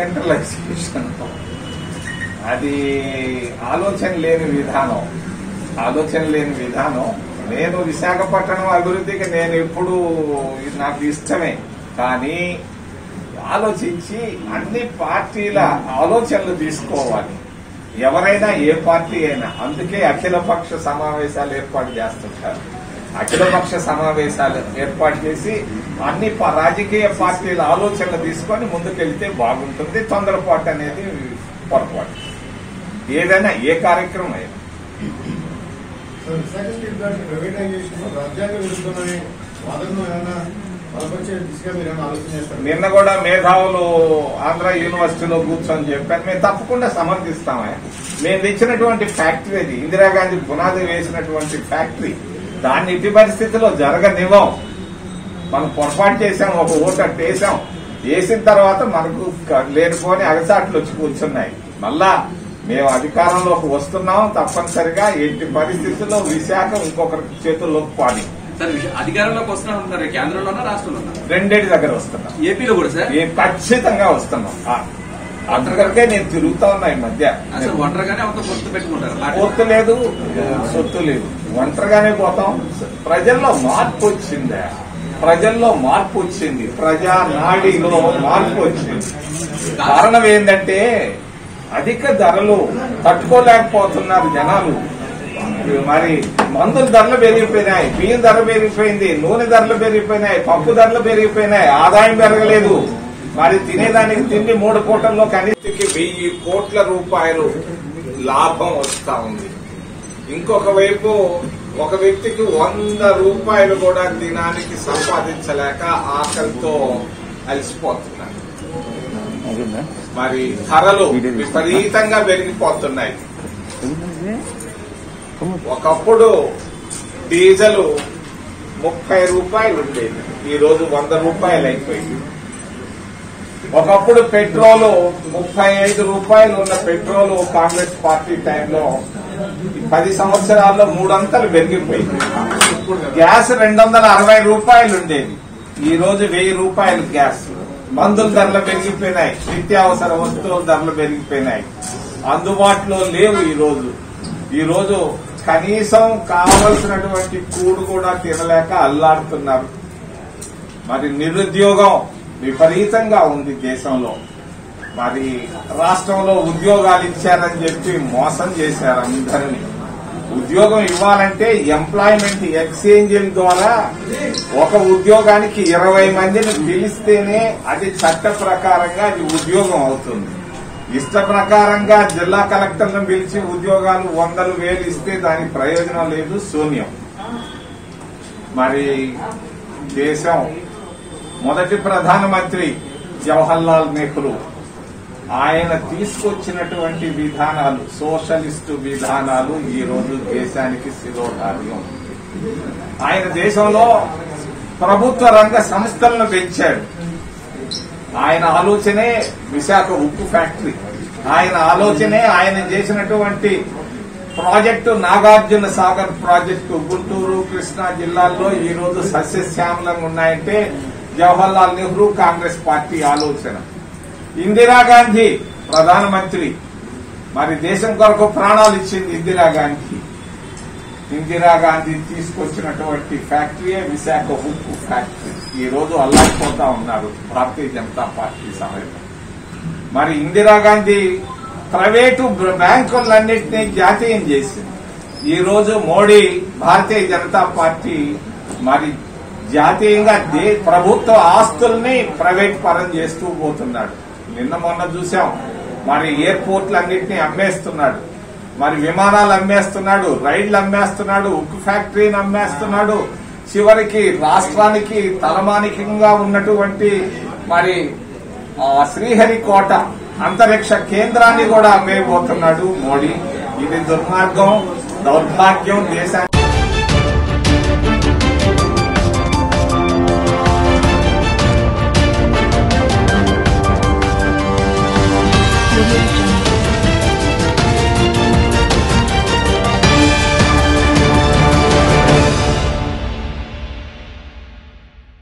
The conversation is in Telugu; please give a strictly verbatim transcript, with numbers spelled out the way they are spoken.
డిసెంట్రలైజేషన్ అది ఆలోచన లేని విధానం ఆలోచన లేని విధానం నేను విశాఖపట్నం అభివృద్ధికి నేను ఎప్పుడు నాకు ఇష్టమే, కానీ ఆలోచించి అన్ని పార్టీల ఆలోచనలు తీసుకోవాలి. ఎవరైనా ఏ పార్టీ అయినా, అందుకే అఖిలపక్ష సమావేశాలు ఏర్పాటు చేస్తుంటారు. అఖిలపక్ష సమావేశాలు ఏర్పాటు చేసి అన్ని రాజకీయ పార్టీల ఆలోచనలు తీసుకొని ముందుకెళ్తే బాగుంటుంది. తొందరపాటు అనేది పొరపాటు. ఏదైనా ఏ కార్యక్రమం అయినా నిన్న కూడా మేధావులు ఆంధ్ర యూనివర్సిటీలో కూర్చొని చెప్పారు, మేము తప్పకుండా సమర్థిస్తామే. మేము తెచ్చినటువంటి ఫ్యాక్టరీ అది ఇందిరాగాంధీ పునాది వేసినటువంటి ఫ్యాక్టరీ, దాన్ని ఇటు పరిస్థితిలో జరగనివ్వం. మనం పొరపాటు చేసాం, ఒక ఓటు అట్టు వేసాం, వేసిన తర్వాత మనకు లేనిపోని అగసాట్లు వచ్చి కూర్చున్నాయి. మళ్ళా మేము అధికారంలోకి వస్తున్నాం, తప్పనిసరిగా ఎట్టి పరిస్థితుల్లో విశాఖ ఇంకొకరి చేతుల్లోకి పాడి అధికారంలోకి వస్తున్నాం. కేంద్రంలోనా రాష్ట్రంలో రెండేటి దగ్గర వస్తున్నాం. ఏపీలో కూడా సార్ ఖచ్చితంగా వస్తున్నాం. అంతకరికే నేను తిరుగుతా ఉన్నా ఈ మధ్య. ఒంటరిగానే అంత పొత్తు పెట్టుకుంటారు, పొత్తు లేదు, సొత్తు లేదు, ఒంటరిగానే పోతాం. ప్రజల్లో మార్పు వచ్చిందా? ప్రజల్లో మార్పు వచ్చింది, ప్రజా నాడిలో మార్పు వచ్చింది. కారణం ఏంటంటే అధిక ధరలు తట్టుకోలేకపోతున్నారు జనాలు. మరి మందుల ధరలు పెరిగిపోయినాయి, బియ్యం ధర పెరిగిపోయింది, నూనె ధరలు పెరిగిపోయినాయి, పప్పు ధరలు పెరిగిపోయినాయి, ఆదాయం పెరగలేదు. మరి తినేదానికి తిండి మూడు కోట్లలో కనీసకి వెయ్యి కోట్ల రూపాయలు లాభం వస్తా ఉంది. ఇంకొక వైపు ఒక వ్యక్తికి వంద రూపాయలు కూడా దినానికి సంపాదించలేక ఆకలితో అలసిపోతున్నారు. మరి ధరలు విపరీతంగా పెరిగిపోతున్నాయి. ఒకప్పుడు డీజిల్ ముప్పై రూపాయలు ఉండేది, ఈ రోజు వంద రూపాయలు అయిపోయింది. ఒకప్పుడు పెట్రోలు ముప్పై ఐదు రూపాయలు ఉన్న పెట్రోలు కాంగ్రెస్ పార్టీ టైంలో పది సంవత్సరాల్లో మూడంతలు పెరిగిపోయింది. గ్యాస్ రెండు వందల అరవై రూపాయలు ఉండేది, ఈ రోజు వెయ్యి రూపాయలు గ్యాస్. మందుల ధరలు పెరిగిపోయినాయి, నిత్యావసర వస్తువుల ధరలు పెరిగిపోయినాయి, అందుబాటులో లేవు. ఈ రోజు ఈ రోజు కనీసం కావలసినటువంటి కూడు కూడా తినలేక అల్లాడుతున్నారు. మరి నిరుద్యోగం విపరీతంగా ఉంది దేశంలో. మరి రాష్ట్రంలో ఉద్యోగాలు ఇచ్చారని చెప్పి మోసం చేశారు అందరినీ. ఉద్యోగం ఇవ్వాలంటే ఎంప్లాయ్మెంట్ ఎక్స్చేంజ్ల ద్వారా ఒక ఉద్యోగానికి ఇరవై మందిని పిలిస్తేనే అది చట్ట ప్రకారంగా అది ఉద్యోగం అవుతుంది. ఇష్ట ప్రకారంగా జిల్లా కలెక్టర్లను పిలిచి ఉద్యోగాలు వందలు వేలు ఇస్తే దానికి ప్రయోజనం లేదు, శూన్యం. మరి దేశం మొదటి ప్రధానమంత్రి జవహర్లాల్ నెహ్రూ ఆయన తీసుకొచ్చినటువంటి విధానాలు, సోషలిస్టు విధానాలు ఈ రోజు దేశానికి శిరోధార్యం. ఆయన దేశంలో ప్రభుత్వ రంగ సంస్థలను పెంచాడు. ఆయన ఆలోచనే విశాఖ ఉక్కు ఫ్యాక్టరీ, ఆయన ఆలోచనే ఆయన చేసినటువంటి ప్రాజెక్టు నాగార్జున సాగర్ ప్రాజెక్టు గుంటూరు కృష్ణా జిల్లాల్లో ఈ రోజు సస్యశ్యామలంగా ఉన్నాయంటే జవహర్లాల్ నెహ్రూ కాంగ్రెస్ పార్టీ ఆలోచన. ఇందిరాగాంధీ ప్రధానమంత్రి, మరి దేశం కొరకు ప్రాణాలు ఇచ్చింది ఇందిరాగాంధీ. ఇందిరాగాంధీ తీసుకొచ్చినటువంటి ఫ్యాక్టరీయే విశాఖ ఉక్కు ఫ్యాక్టరీ. ఈ రోజు అల్లాడిపోతా ఉన్నారు భారతీయ జనతా పార్టీ సమయంలో. మరి ఇందిరాగాంధీ ప్రైవేటు బ్యాంకులన్నింటినీ జాతీయం చేసింది. ఈ రోజు మోడీ భారతీయ జనతా పార్టీ మరి జాతీయంగా ప్రభుత్వ ఆస్తుల్ని ప్రైవేట్ పరం చేస్తూ పోతున్నాడు. నిన్న మొన్న చూసాం, మరి ఎయిర్పోర్ట్లన్నింటినీ అమ్మేస్తున్నాడు, మరి విమానాలు అమ్మేస్తున్నాడు, రైళ్లు అమ్మేస్తున్నాడు, ఉక్కు ఫ్యాక్టరీని అమ్మేస్తున్నాడు. చివరికి రాష్ట్రానికి తలమానికంగా ఉన్నటువంటి మరి శ్రీహరికోట అంతరిక్ష కేంద్రాన్ని కూడా అమ్మేయబోతున్నాడు మోడీ. ఇది దుర్మార్గం, దౌర్భాగ్యం దేశానికి.